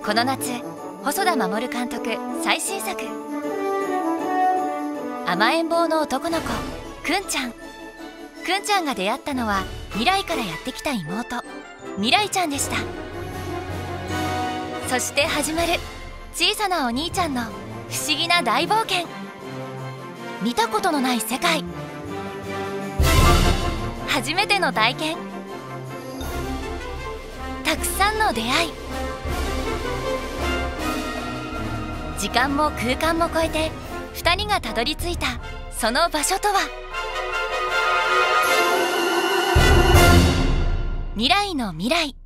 この夏、細田守監督最新作。甘えん坊の男の子くんちゃん。くんちゃんが出会ったのは未来からやってきた妹未来ちゃんでした。そして始まる小さなお兄ちゃんの不思議な大冒険。見たことのない世界、初めての体験、たくさんの出会い。時間も空間も超えて2人がたどり着いたその場所とは。未来の未来。